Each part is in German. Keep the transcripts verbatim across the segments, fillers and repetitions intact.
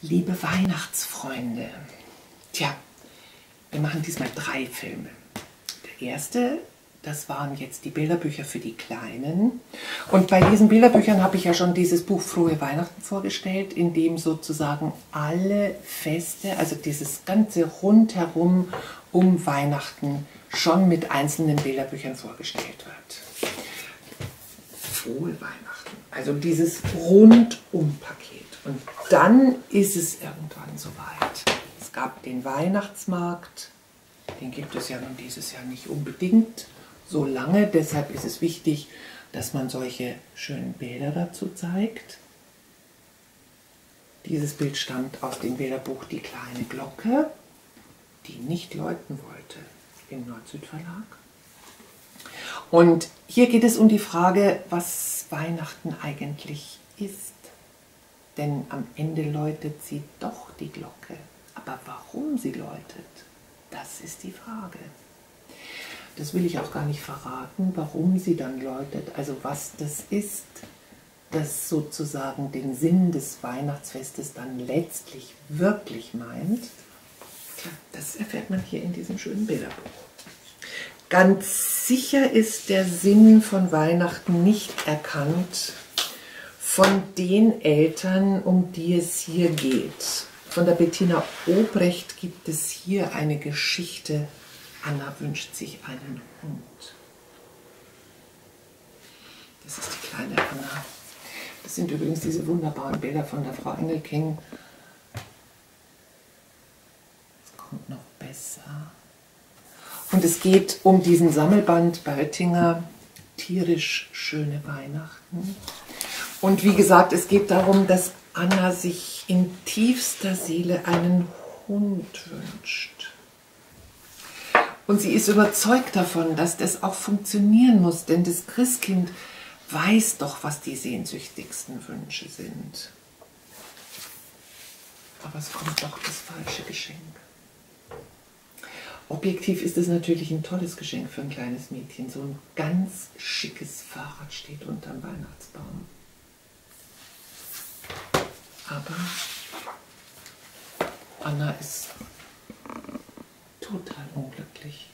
Liebe Weihnachtsfreunde, tja, wir machen diesmal drei Filme. Der erste, das waren jetzt die Bilderbücher für die Kleinen. Und bei diesen Bilderbüchern habe ich ja schon dieses Buch Frohe Weihnachten vorgestellt, in dem sozusagen alle Feste, also dieses ganze Rundherum um Weihnachten schon mit einzelnen Bilderbüchern vorgestellt wird. Frohe Weihnachten, also dieses Rundum-Paket. Und dann ist es irgendwann soweit. Es gab den Weihnachtsmarkt, den gibt es ja nun dieses Jahr nicht unbedingt so lange. Deshalb ist es wichtig, dass man solche schönen Bilder dazu zeigt. Dieses Bild stammt aus dem Bilderbuch Die kleine Glocke, die nicht läuten wollte, im Nord-Süd-Verlag. Und hier geht es um die Frage, was Weihnachten eigentlich ist. Denn am Ende läutet sie doch die Glocke. Aber warum sie läutet, das ist die Frage. Das will ich auch gar nicht verraten, warum sie dann läutet, also was das ist, das sozusagen den Sinn des Weihnachtsfestes dann letztlich wirklich meint. Tja, das erfährt man hier in diesem schönen Bilderbuch. Ganz sicher ist der Sinn von Weihnachten nicht erkannt von den Eltern, um die es hier geht. Von der Bettina Obrecht gibt es hier eine Geschichte. Anna wünscht sich einen Hund. Das ist die kleine Anna. Das sind übrigens diese wunderbaren Bilder von der Frau Engelking. Es kommt noch besser. Und es geht um diesen Sammelband bei Oettinger, tierisch schöne Weihnachten. Und wie gesagt, es geht darum, dass Anna sich in tiefster Seele einen Hund wünscht. Und sie ist überzeugt davon, dass das auch funktionieren muss, denn das Christkind weiß doch, was die sehnsüchtigsten Wünsche sind. Aber es kommt doch das falsche Geschenk. Objektiv ist es natürlich ein tolles Geschenk für ein kleines Mädchen. So ein ganz schickes Fahrrad steht unterm Weihnachtsbaum. Aber Anna ist total unglücklich.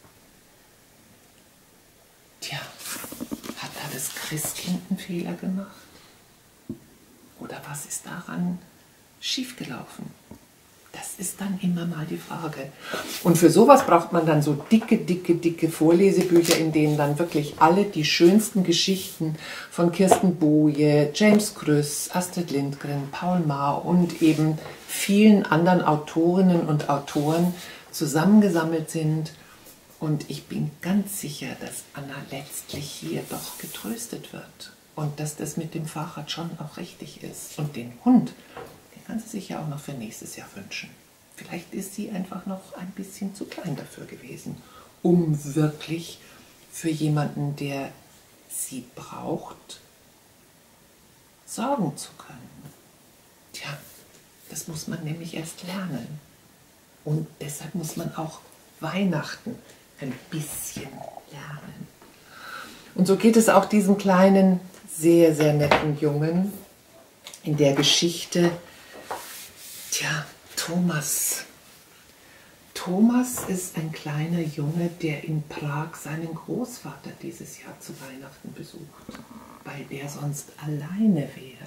Tja, hat da das Christkind einen Fehler gemacht? Oder was ist daran schiefgelaufen? Das ist dann immer mal die Frage. Und für sowas braucht man dann so dicke, dicke, dicke Vorlesebücher, in denen dann wirklich alle die schönsten Geschichten von Kirsten Boje, James Krüss, Astrid Lindgren, Paul Maar und eben vielen anderen Autorinnen und Autoren zusammengesammelt sind. Und ich bin ganz sicher, dass Anna letztlich hier doch getröstet wird. Und dass das mit dem Fahrrad schon auch richtig ist. Und den Hund, kann sie sich ja auch noch für nächstes Jahr wünschen. Vielleicht ist sie einfach noch ein bisschen zu klein dafür gewesen, um wirklich für jemanden, der sie braucht, sorgen zu können. Tja, das muss man nämlich erst lernen. Und deshalb muss man auch Weihnachten ein bisschen lernen. Und so geht es auch diesem kleinen, sehr, sehr netten Jungen in der Geschichte. Tja, Thomas. Thomas ist ein kleiner Junge, der in Prag seinen Großvater dieses Jahr zu Weihnachten besucht, weil der sonst alleine wäre.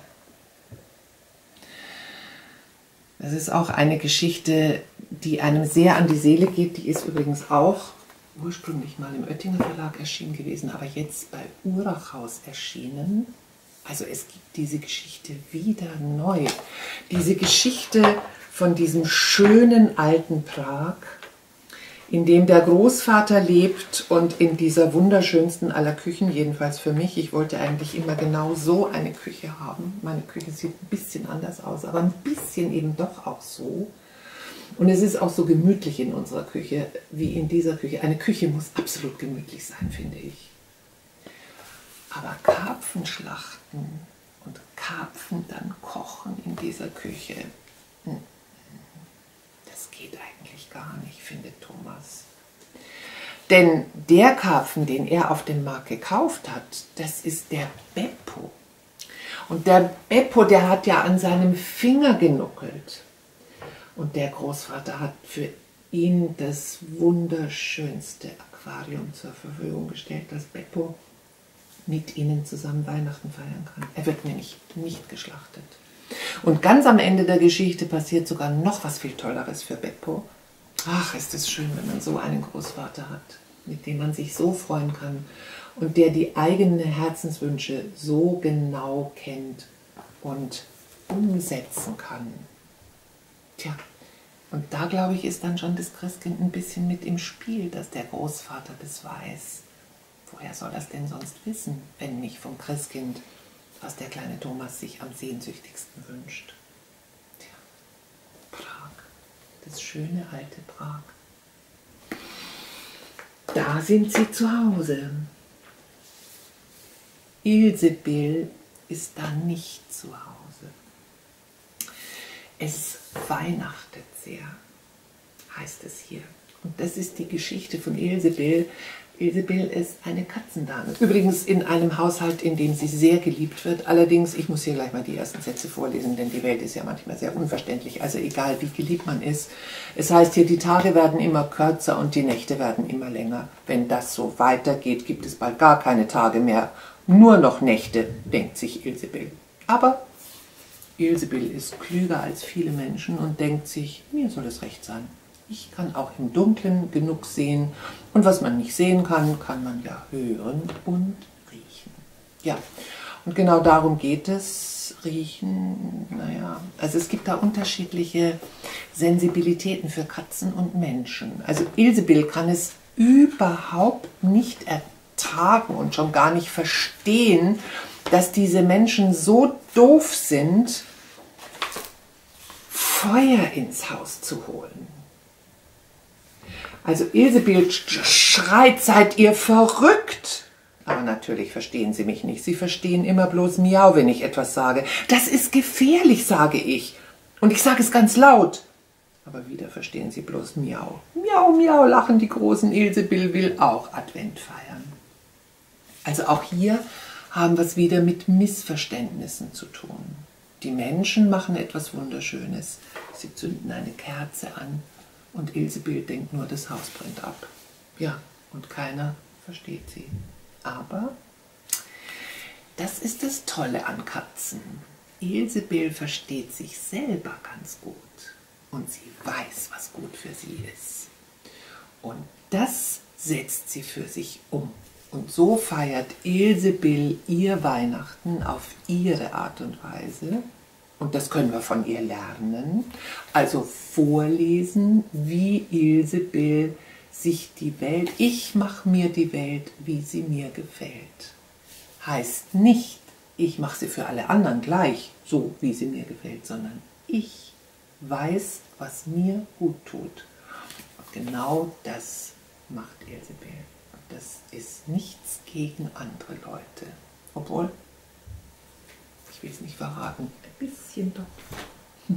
Das ist auch eine Geschichte, die einem sehr an die Seele geht. Die ist übrigens auch ursprünglich mal im Oettinger Verlag erschienen gewesen, aber jetzt bei Urachhaus erschienen. Also es gibt diese Geschichte wieder neu. Diese Geschichte von diesem schönen alten Prag, in dem der Großvater lebt und in dieser wunderschönsten aller Küchen, jedenfalls für mich. Ich wollte eigentlich immer genau so eine Küche haben. Meine Küche sieht ein bisschen anders aus, aber ein bisschen eben doch auch so. Und es ist auch so gemütlich in unserer Küche wie in dieser Küche. Eine Küche muss absolut gemütlich sein, finde ich. Aber Karpfenschlachten und Karpfen dann kochen in dieser Küche, das geht eigentlich gar nicht, findet Thomas. Denn der Karpfen, den er auf dem Markt gekauft hat, das ist der Beppo. Und der Beppo, der hat ja an seinem Finger genuckelt. Und der Großvater hat für ihn das wunderschönste Aquarium zur Verfügung gestellt, dass Beppo mit ihnen zusammen Weihnachten feiern kann. Er wird nämlich nicht geschlachtet. Und ganz am Ende der Geschichte passiert sogar noch was viel Tolleres für Beppo. Ach, ist es schön, wenn man so einen Großvater hat, mit dem man sich so freuen kann und der die eigenen Herzenswünsche so genau kennt und umsetzen kann. Tja, und da, glaube ich, ist dann schon das Christkind ein bisschen mit im Spiel, dass der Großvater das weiß. Woher soll das denn sonst wissen, wenn nicht vom Christkind, was der kleine Thomas sich am sehnsüchtigsten wünscht? Tja, Prag, das schöne alte Prag. Da sind sie zu Hause. Ilsebill ist da nicht zu Hause. Es weihnachtet sehr, heißt es hier. Und das ist die Geschichte von Ilsebill. Ilsebill ist eine Katzendame. Übrigens in einem Haushalt, in dem sie sehr geliebt wird. Allerdings, ich muss hier gleich mal die ersten Sätze vorlesen, denn die Welt ist ja manchmal sehr unverständlich. Also egal, wie geliebt man ist. Es heißt hier, die Tage werden immer kürzer und die Nächte werden immer länger. Wenn das so weitergeht, gibt es bald gar keine Tage mehr. Nur noch Nächte, denkt sich Ilsebill. Aber Ilsebill ist klüger als viele Menschen und denkt sich, mir soll es recht sein. Ich kann auch im Dunkeln genug sehen und was man nicht sehen kann, kann man ja hören und riechen. Ja, und genau darum geht es. Riechen, naja, also es gibt da unterschiedliche Sensibilitäten für Katzen und Menschen. Also Ilsebill kann es überhaupt nicht ertragen und schon gar nicht verstehen, dass diese Menschen so doof sind, Feuer ins Haus zu holen. Also Ilsebill schreit, seid ihr verrückt? Aber natürlich verstehen sie mich nicht. Sie verstehen immer bloß Miau, wenn ich etwas sage. Das ist gefährlich, sage ich. Und ich sage es ganz laut. Aber wieder verstehen sie bloß Miau. Miau, miau, lachen die Großen. Ilsebill will auch Advent feiern. Also auch hier haben wir es wieder mit Missverständnissen zu tun. Die Menschen machen etwas Wunderschönes. Sie zünden eine Kerze an. Und Ilsebill denkt nur, das Haus brennt ab. Ja, und keiner versteht sie. Aber das ist das Tolle an Katzen. Ilsebill versteht sich selber ganz gut. Und sie weiß, was gut für sie ist. Und das setzt sie für sich um. Und so feiert Ilsebill ihr Weihnachten auf ihre Art und Weise. Und das können wir von ihr lernen. Also vorlesen, wie Ilsebill sich die Welt, ich mache mir die Welt, wie sie mir gefällt. Heißt nicht, ich mache sie für alle anderen gleich, so wie sie mir gefällt, sondern ich weiß, was mir gut tut. Und genau das macht Ilsebill. Und das ist nichts gegen andere Leute. Obwohl, ich will es nicht verraten, ein bisschen doch.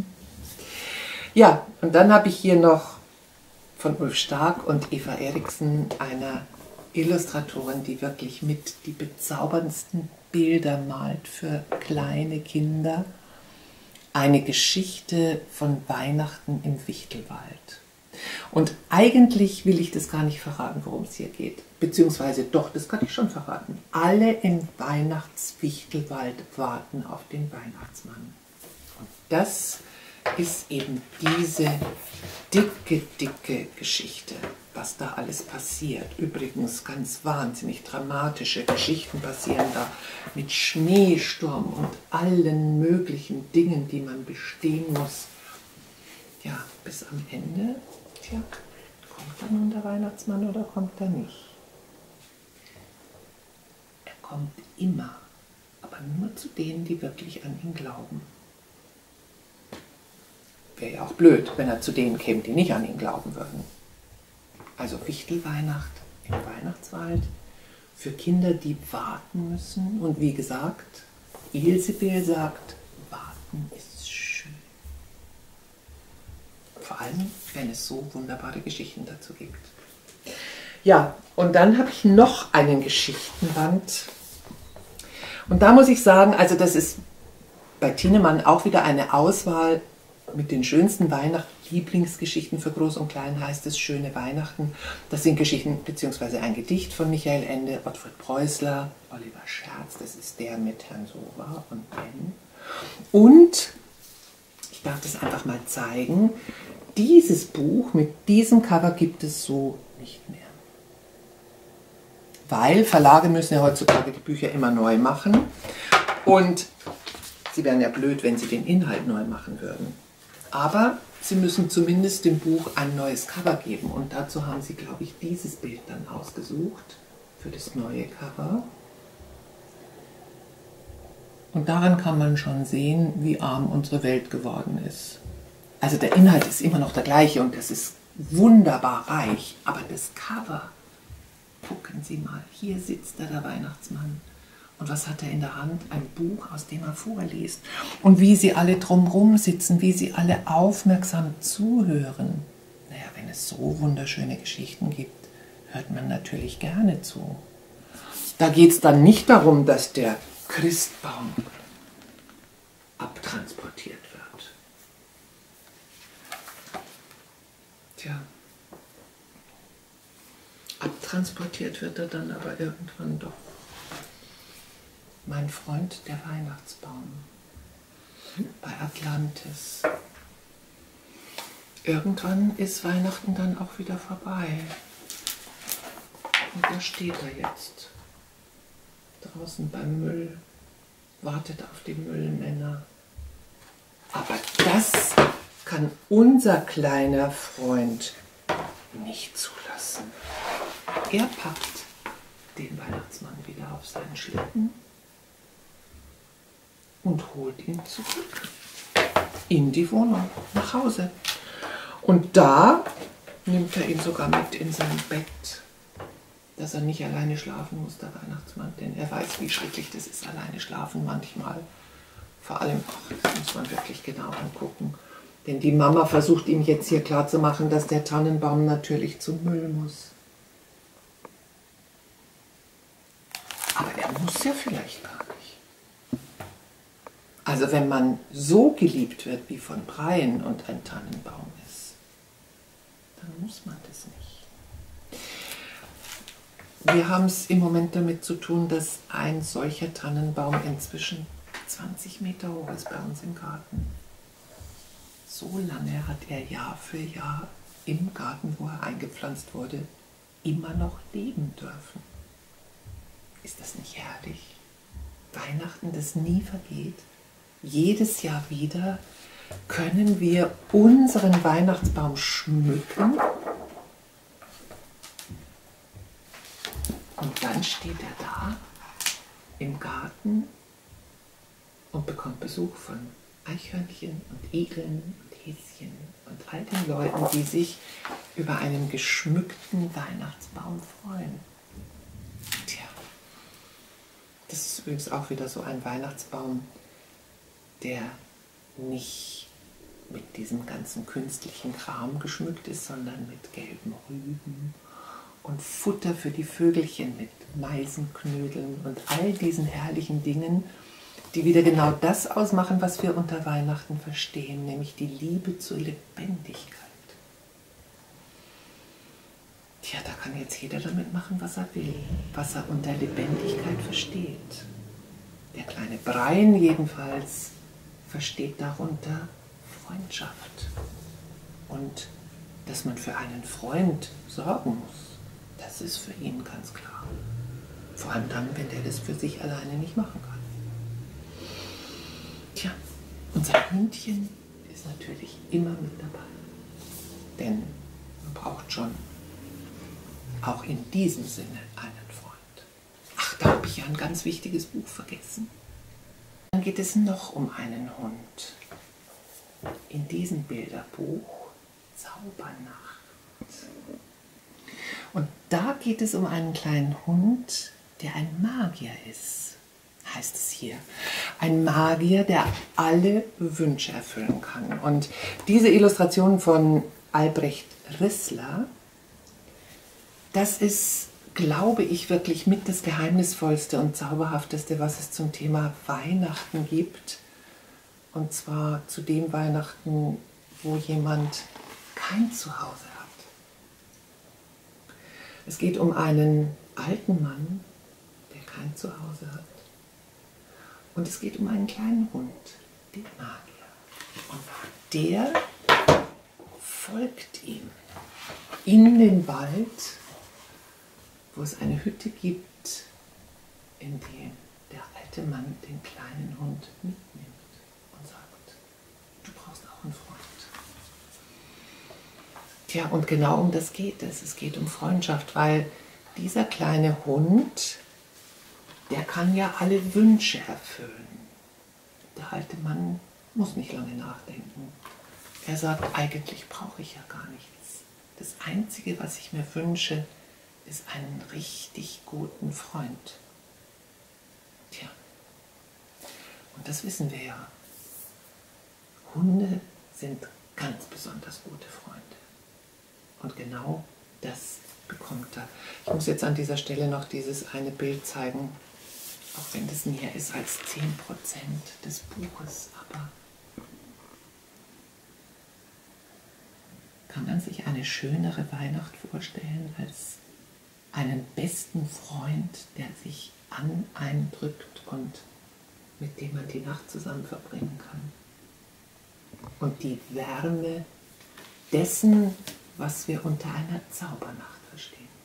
Ja, und dann habe ich hier noch von Ulf Stark und Eva Eriksen, einer Illustratorin, die wirklich mit die bezauberndsten Bilder malt für kleine Kinder. Eine Geschichte von Weihnachten im Wichtelwald. Und eigentlich will ich das gar nicht verraten, worum es hier geht. Beziehungsweise doch, das kann ich schon verraten. Alle im Weihnachtswichtelwald warten auf den Weihnachtsmann. Und das ist eben diese dicke, dicke Geschichte, was da alles passiert. Übrigens ganz wahnsinnig dramatische Geschichten passieren da mit Schneesturm und allen möglichen Dingen, die man bestehen muss. Ja, bis am Ende, tja, kommt da nun der Weihnachtsmann oder kommt er nicht? Er kommt immer, aber nur zu denen, die wirklich an ihn glauben. Wäre ja auch blöd, wenn er zu denen käme, die nicht an ihn glauben würden. Also Wichtelweihnacht im Weihnachtswald für Kinder, die warten müssen. Und wie gesagt, Ilsebill sagt, warten ist schön. Vor allem, wenn es so wunderbare Geschichten dazu gibt. Ja, und dann habe ich noch einen Geschichtenband. Und da muss ich sagen, also das ist bei Thienemann auch wieder eine Auswahl mit den schönsten Weihnachten, Lieblingsgeschichten für Groß und Klein heißt es Schöne Weihnachten. Das sind Geschichten bzw. ein Gedicht von Michael Ende, Ottfried Preußler, Oliver Scherz, das ist der mit Herrn Sova und Ben. Und, ich darf das einfach mal zeigen, dieses Buch mit diesem Cover gibt es so nicht mehr. Weil Verlage müssen ja heutzutage die Bücher immer neu machen und sie wären ja blöd, wenn sie den Inhalt neu machen würden. Aber sie müssen zumindest dem Buch ein neues Cover geben und dazu haben sie, glaube ich, dieses Bild dann ausgesucht für das neue Cover. Und daran kann man schon sehen, wie arm unsere Welt geworden ist. Also der Inhalt ist immer noch der gleiche und das ist wunderbar reich, aber das Cover, gucken Sie mal, hier sitzt da der Weihnachtsmann. Und was hat er in der Hand? Ein Buch, aus dem er vorliest. Und wie sie alle drumherum sitzen, wie sie alle aufmerksam zuhören. Naja, wenn es so wunderschöne Geschichten gibt, hört man natürlich gerne zu. Da geht es dann nicht darum, dass der Christbaum abtransportiert wird. Tja, abtransportiert wird er dann aber irgendwann doch. Mein Freund, der Weihnachtsbaum, bei Atlantis. Irgendwann ist Weihnachten dann auch wieder vorbei. Und da steht er jetzt, draußen beim Müll, wartet auf die Müllmänner. Aber das kann unser kleiner Freund nicht zulassen. Er packt den Weihnachtsmann wieder auf seinen Schlitten und holt ihn zurück in die Wohnung, nach Hause. Und da nimmt er ihn sogar mit in sein Bett, dass er nicht alleine schlafen muss, der Weihnachtsmann, denn er weiß, wie schrecklich das ist, alleine schlafen manchmal. Vor allem, ach, das muss man wirklich genau angucken, denn die Mama versucht ihm jetzt hier klarzumachen, dass der Tannenbaum natürlich zum Müll muss. Aber er muss ja vielleicht gar nicht. Also wenn man so geliebt wird wie von Breien und ein Tannenbaum ist, dann muss man das nicht. Wir haben es im Moment damit zu tun, dass ein solcher Tannenbaum inzwischen zwanzig Meter hoch ist bei uns im Garten. So lange hat er Jahr für Jahr im Garten, wo er eingepflanzt wurde, immer noch leben dürfen. Ist das nicht herrlich? Weihnachten, das nie vergeht. Jedes Jahr wieder können wir unseren Weihnachtsbaum schmücken und dann steht er da im Garten und bekommt Besuch von Eichhörnchen und Igeln und Häschen und all den Leuten, die sich über einen geschmückten Weihnachtsbaum freuen. Tja, das ist übrigens auch wieder so ein Weihnachtsbaum, der nicht mit diesem ganzen künstlichen Kram geschmückt ist, sondern mit gelben Rüben und Futter für die Vögelchen mit Meisenknödeln und all diesen herrlichen Dingen, die wieder genau das ausmachen, was wir unter Weihnachten verstehen, nämlich die Liebe zur Lebendigkeit. Tja, da kann jetzt jeder damit machen, was er will, was er unter Lebendigkeit versteht. Der kleine Breien jedenfalls versteht darunter Freundschaft und dass man für einen Freund sorgen muss, das ist für ihn ganz klar. Vor allem dann, wenn der das für sich alleine nicht machen kann. Tja, unser Hündchen ist natürlich immer mit dabei, denn man braucht schon auch in diesem Sinne einen Freund. Ach, da habe ich ja ein ganz wichtiges Buch vergessen. Dann geht es noch um einen Hund. In diesem Bilderbuch Zaubernacht. Und da geht es um einen kleinen Hund, der ein Magier ist, heißt es hier. Ein Magier, der alle Wünsche erfüllen kann. Und diese Illustration von Albrecht Rissler, das ist glaube ich, wirklich mit das Geheimnisvollste und Zauberhafteste, was es zum Thema Weihnachten gibt. Und zwar zu dem Weihnachten, wo jemand kein Zuhause hat. Es geht um einen alten Mann, der kein Zuhause hat. Und es geht um einen kleinen Hund, den Magier. Und der folgt ihm in den Wald, wo es eine Hütte gibt, in die der alte Mann den kleinen Hund mitnimmt und sagt, du brauchst auch einen Freund. Tja, und genau um das geht es. Es geht um Freundschaft, weil dieser kleine Hund, der kann ja alle Wünsche erfüllen. Der alte Mann muss nicht lange nachdenken. Er sagt, eigentlich brauche ich ja gar nichts. Das Einzige, was ich mir wünsche, ist einen richtig guten Freund. Tja, und das wissen wir ja. Hunde sind ganz besonders gute Freunde. Und genau das bekommt er. Ich muss jetzt an dieser Stelle noch dieses eine Bild zeigen, auch wenn das mehr ist als zehn Prozent des Buches, aber kann man sich eine schönere Weihnacht vorstellen als einen besten Freund, der sich an einen drückt und mit dem man die Nacht zusammen verbringen kann. Und die Wärme dessen, was wir unter einer Zaubernacht verstehen.